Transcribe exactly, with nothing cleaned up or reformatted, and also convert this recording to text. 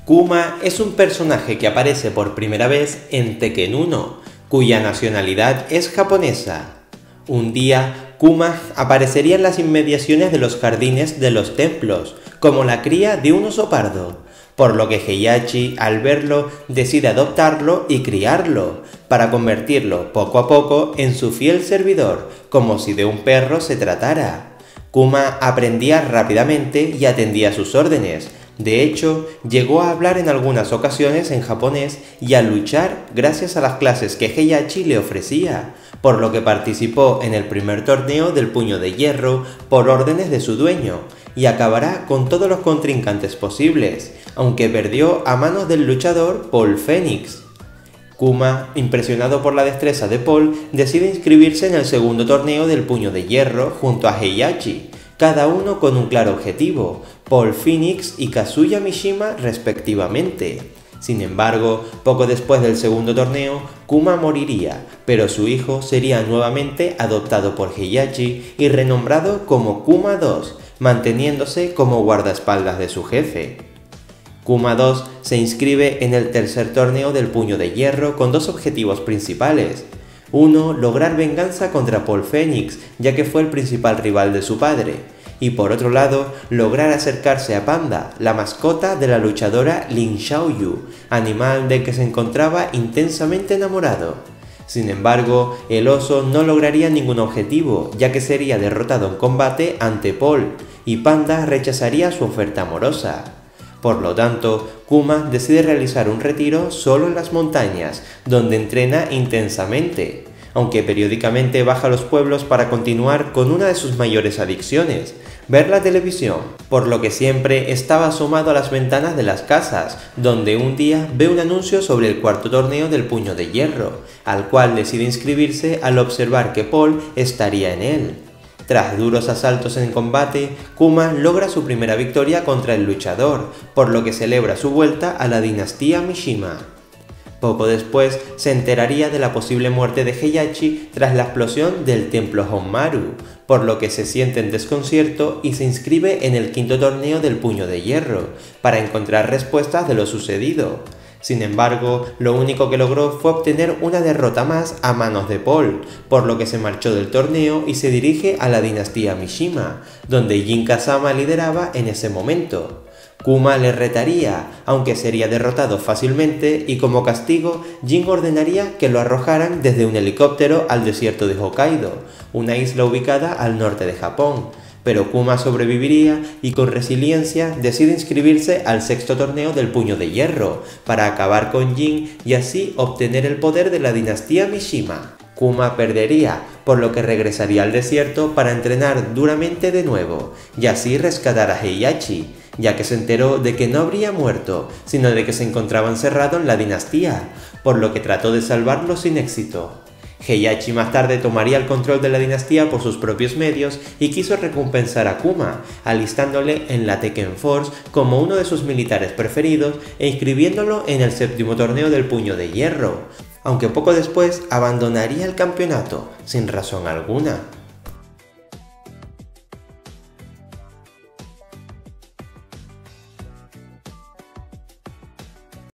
Kuma es un personaje que aparece por primera vez en Tekken uno, cuya nacionalidad es japonesa. Un día, Kuma aparecería en las inmediaciones de los jardines de los templos, como la cría de un oso pardo, por lo que Heihachi, al verlo, decide adoptarlo y criarlo, para convertirlo poco a poco en su fiel servidor, como si de un perro se tratara. Kuma aprendía rápidamente y atendía sus órdenes. De hecho, llegó a hablar en algunas ocasiones en japonés y a luchar gracias a las clases que Heihachi le ofrecía, por lo que participó en el primer torneo del Puño de Hierro por órdenes de su dueño, y acabará con todos los contrincantes posibles, aunque perdió a manos del luchador Paul Phoenix. Kuma, impresionado por la destreza de Paul, decide inscribirse en el segundo torneo del Puño de Hierro junto a Heihachi, cada uno con un claro objetivo, Paul Phoenix y Kazuya Mishima respectivamente. Sin embargo, poco después del segundo torneo, Kuma moriría, pero su hijo sería nuevamente adoptado por Heihachi y renombrado como Kuma dos, manteniéndose como guardaespaldas de su jefe. Kuma dos se inscribe en el tercer torneo del Puño de Hierro con dos objetivos principales. Uno, lograr venganza contra Paul Phoenix, ya que fue el principal rival de su padre. Y por otro lado, lograr acercarse a Panda, la mascota de la luchadora Lin Xiaoyu, animal del que se encontraba intensamente enamorado. Sin embargo, el oso no lograría ningún objetivo, ya que sería derrotado en combate ante Paul, y Panda rechazaría su oferta amorosa. Por lo tanto, Kuma decide realizar un retiro solo en las montañas, donde entrena intensamente, aunque periódicamente baja a los pueblos para continuar con una de sus mayores adicciones, ver la televisión, por lo que siempre estaba asomado a las ventanas de las casas, donde un día ve un anuncio sobre el cuarto torneo del Puño de Hierro, al cual decide inscribirse al observar que Paul estaría en él. Tras duros asaltos en combate, Kuma logra su primera victoria contra el luchador, por lo que celebra su vuelta a la dinastía Mishima. Poco después se enteraría de la posible muerte de Heihachi tras la explosión del templo Honmaru, por lo que se siente en desconcierto y se inscribe en el quinto torneo del Puño de Hierro, para encontrar respuestas de lo sucedido. Sin embargo, lo único que logró fue obtener una derrota más a manos de Paul, por lo que se marchó del torneo y se dirige a la dinastía Mishima, donde Jin Kazama lideraba en ese momento. Kuma le retaría, aunque sería derrotado fácilmente, y como castigo, Jin ordenaría que lo arrojaran desde un helicóptero al desierto de Hokkaido, una isla ubicada al norte de Japón. Pero Kuma sobreviviría y con resiliencia decide inscribirse al sexto torneo del Puño de Hierro, para acabar con Jin y así obtener el poder de la dinastía Mishima. Kuma perdería, por lo que regresaría al desierto para entrenar duramente de nuevo, y así rescatar a Heihachi, ya que se enteró de que no habría muerto, sino de que se encontraba encerrado en la dinastía, por lo que trató de salvarlo sin éxito. Heihachi más tarde tomaría el control de la dinastía por sus propios medios y quiso recompensar a Kuma, alistándole en la Tekken Force como uno de sus militares preferidos e inscribiéndolo en el séptimo torneo del Puño de Hierro, aunque poco después abandonaría el campeonato, sin razón alguna.